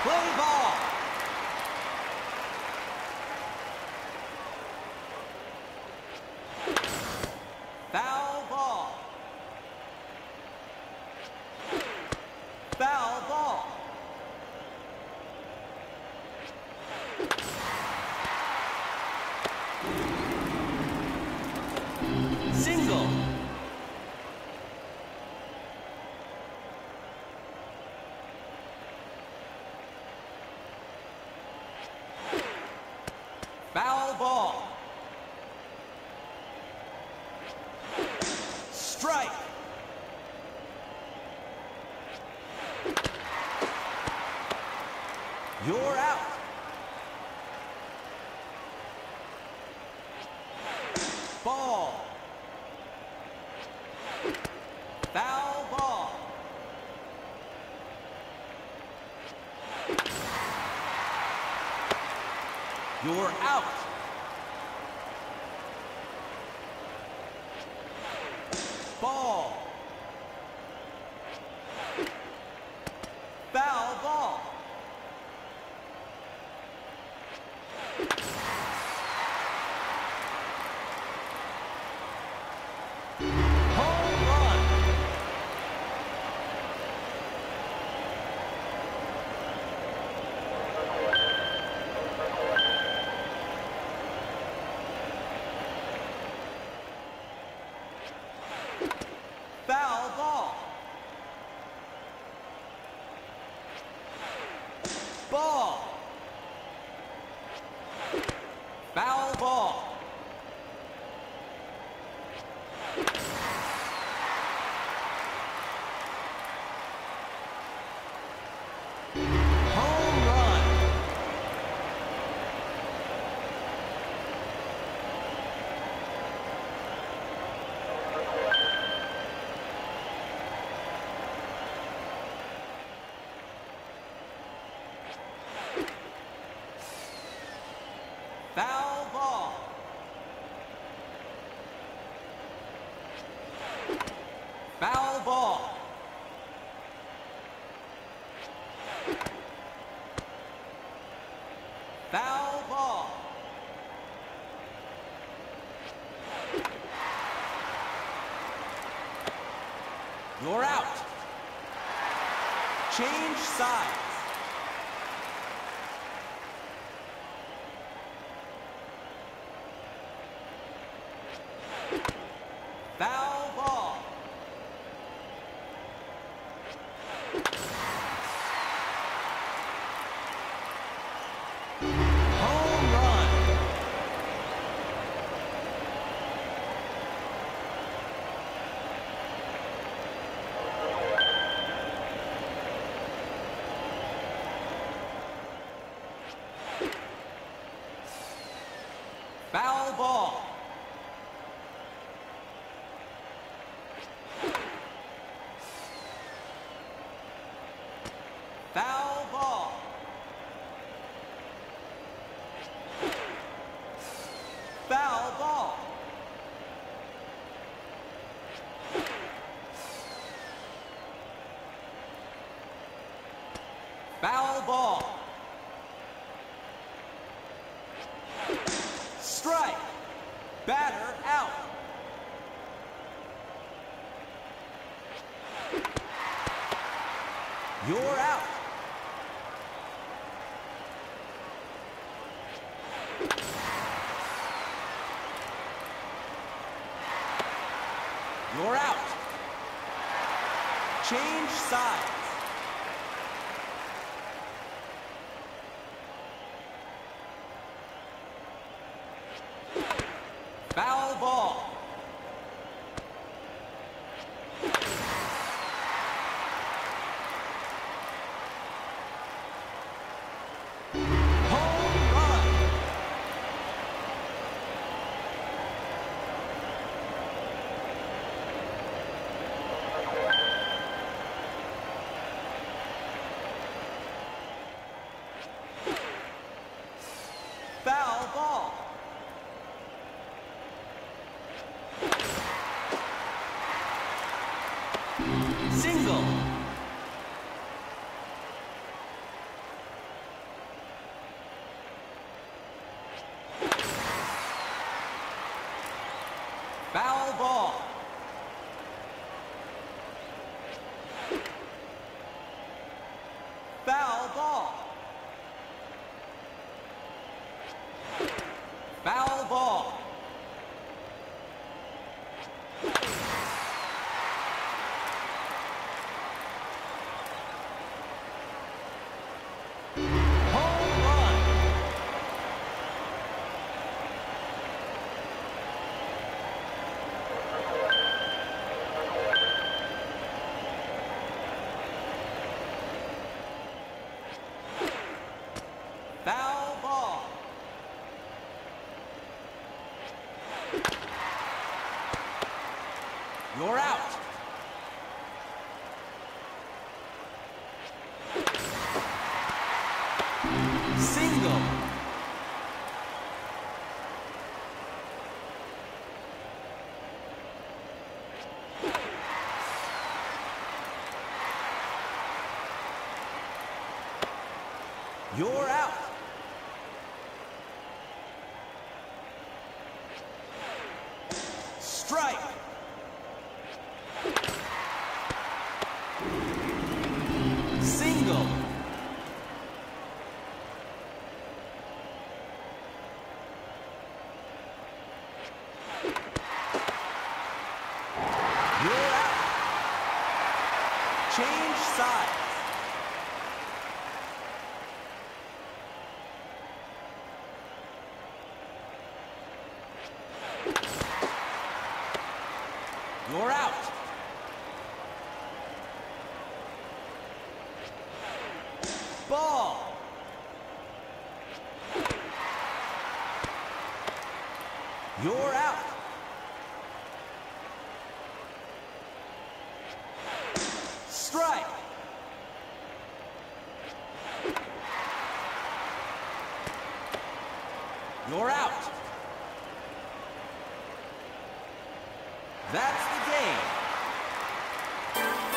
Play ball. Foul ball. Foul ball. Single. Foul ball. Strike. You're out. Ball. Foul ball. You're out. Ball. Foul ball. Home run. Foul ball. Ball. Foul ball. Home run. Foul ball. Foul ball. Foul ball. You're out. Change sides. Foul ball. Home run. Foul ball. Foul ball. Foul ball. Foul ball. Strike. Batter out. You're out. You're out. Change sides. Foul ball. Home run. Foul ball. You're out. Strike. Single. You're out. Change sides. You're out. Ball. You're out. Strike. You're out. That's the game.